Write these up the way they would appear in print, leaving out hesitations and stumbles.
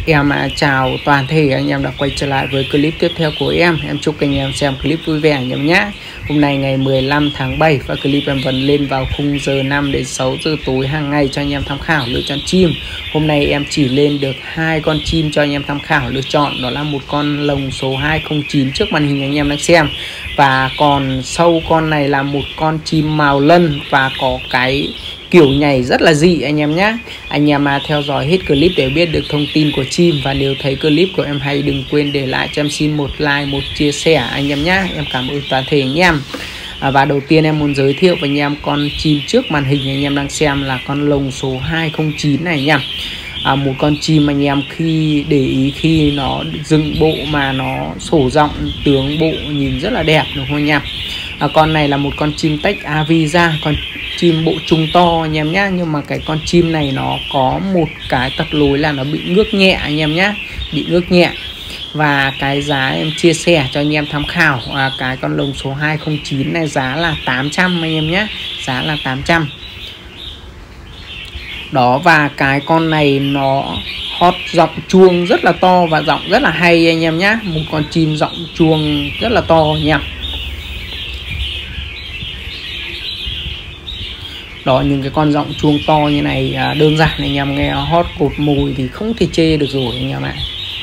Chào toàn thể anh em đã quay trở lại với clip tiếp theo của em. Em chúc anh em xem clip vui vẻ anh em nhé. Hôm nay ngày 15 tháng 7 và clip em vẫn lên vào khung giờ 5 đến 6 giờ tối hàng ngày cho anh em tham khảo lựa chọn chim. Hôm nay em chỉ lên được 2 con chim cho anh em tham khảo lựa chọn, đó là một con lồng số 209 trước màn hình anh em đang xem, và còn sau con này là một con chim màu lân và có cái kiểu nhảy rất là dị anh em nhé. Anh em theo dõi hết clip để biết được thông tin của chim, và nếu thấy clip của em hay đừng quên để lại cho em xin một like, một chia sẻ anh em nhé. Em cảm ơn toàn thể anh em. Và đầu tiên em muốn giới thiệu với anh em con chim trước màn hình anh em đang xem là con lồng số 209 này nha. Một con chim anh em khi để ý khi nó dựng bộ mà nó sổ giọng tướng bộ nhìn rất là đẹp đúng không anh em. Con này là một con chim tách Avisa, con chim bộ trung to anh em nhé. Nhưng mà cái con chim này nó có một cái tật lối là nó bị ngước nhẹ anh em nhé, bị ngước nhẹ. Và cái giá em chia sẻ cho anh em tham khảo, cái con lồng số 209 này giá là 800 anh em nhé, giá là 800 đó. Và cái con này nó hót giọng chuông rất là to và giọng rất là hay anh em nhé. Một con chim giọng chuông rất là to nha. Đó, những cái con giọng chuông to như này đơn giản anh em nghe hót cột mùi thì không thể chê được rồi anh em ạ.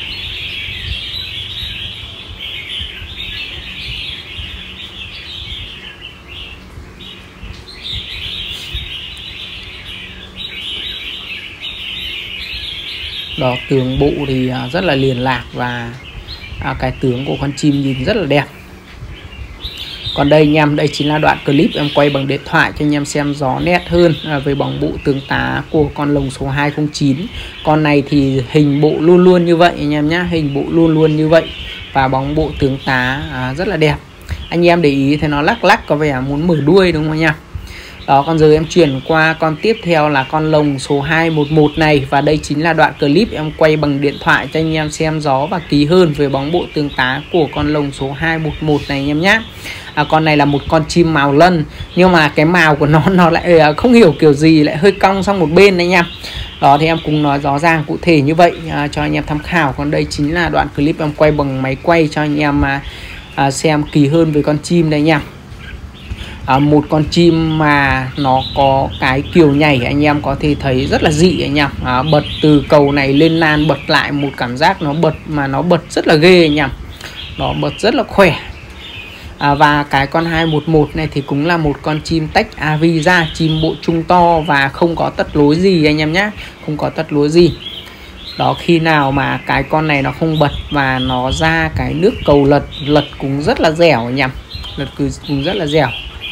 Đó, tướng bộ thì rất là liền lạc, và cái tướng của con chim nhìn rất là đẹp. Còn đây anh em, đây chính là đoạn clip em quay bằng điện thoại cho anh em xem rõ nét hơn về bóng bộ tướng tá của con lồng số 209. Con này thì hình bộ luôn luôn như vậy anh em nhé, hình bộ luôn luôn như vậy, và bóng bộ tướng tá rất là đẹp. Anh em để ý thấy nó lắc lắc có vẻ muốn mở đuôi đúng không nha. Đó, còn giờ em chuyển qua con tiếp theo là con lồng số 211 này, và đây chính là đoạn clip em quay bằng điện thoại cho anh em xem rõ và kỹ hơn về bóng bộ tương tá của con lồng số 211 này anh em nhé. Con này là một con chim màu lân, nhưng mà cái màu của nó lại không hiểu kiểu gì lại hơi cong sang một bên anh em. Đó, thì em cùng nói rõ ràng cụ thể như vậy cho anh em tham khảo. Còn đây chính là đoạn clip em quay bằng máy quay cho anh em xem kỹ hơn về con chim đây nha. Một con chim mà nó có cái kiểu nhảy anh em có thể thấy rất là dị anh em. Bật từ cầu này lên nan bật lại một cảm giác nó bật mà nó bật rất là ghê anh em. Nó bật rất là khỏe. Và cái con 211 này thì cũng là một con chim tách Avisa, chim bộ trung to và không có tật lối gì anh em nhé, không có tật lối gì. Đó, khi nào mà cái con này nó không bật và nó ra cái nước cầu lật cũng rất là dẻo anh em, lật cũng rất là dẻo.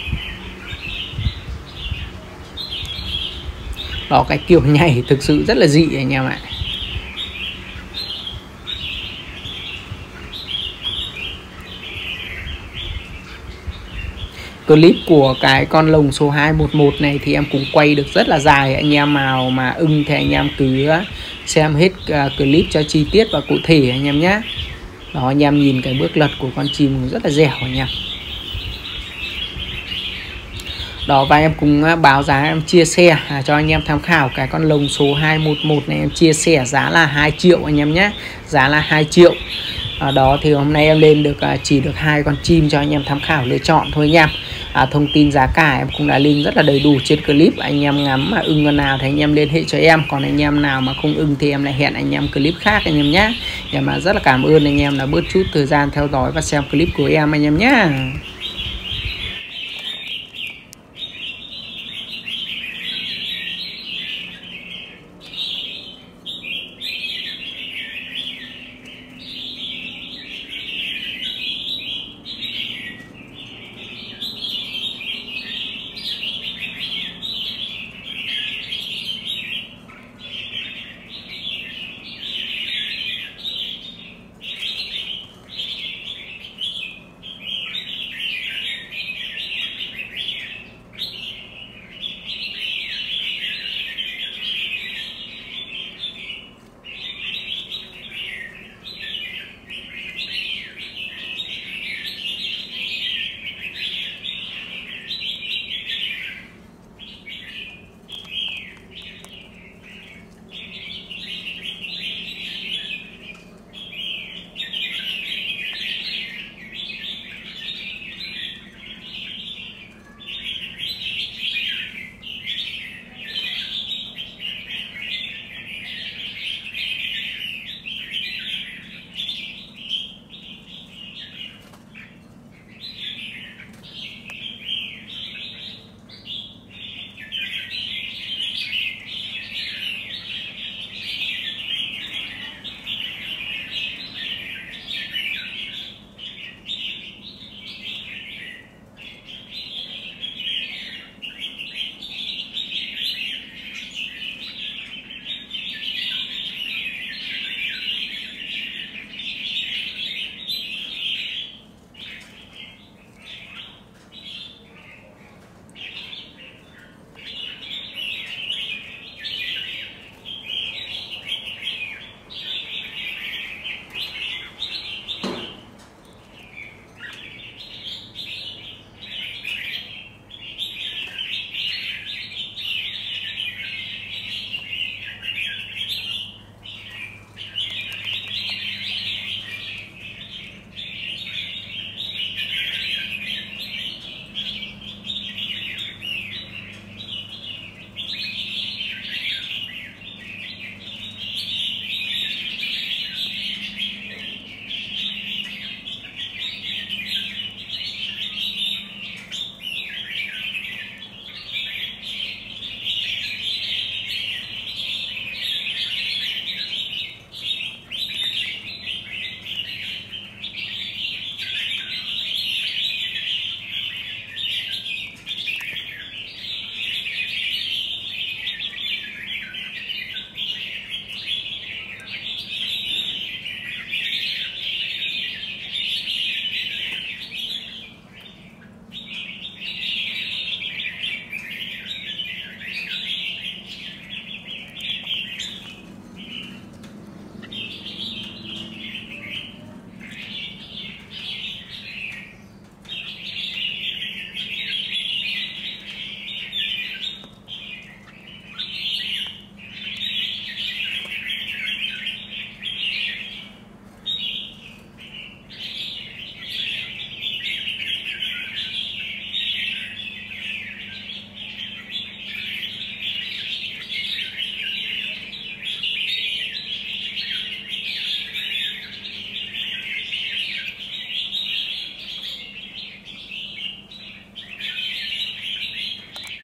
Đó, cái kiểu nhảy thực sự rất là dị anh em ạ. Clip của cái con lồng số 211 này thì em cũng quay được rất là dài. Anh em nào mà ưng thì anh em cứ xem hết clip cho chi tiết và cụ thể anh em nhé. Đó, anh em nhìn cái bước lật của con chim rất là dẻo anh em. Đó, và em cũng báo giá em chia sẻ cho anh em tham khảo cái con lồng số 211 này, em chia sẻ giá là 2 triệu anh em nhé, giá là 2 triệu. Đó, thì hôm nay em lên được chỉ được 2 con chim cho anh em tham khảo lựa chọn thôi nha. Thông tin giá cả em cũng đã lên rất là đầy đủ trên clip. Anh em ngắm mà ưng con nào thì anh em liên hệ cho em, còn anh em nào mà không ưng thì em lại hẹn anh em clip khác anh em nhé. Em rất là cảm ơn anh em đã bớt chút thời gian theo dõi và xem clip của em anh em nhé.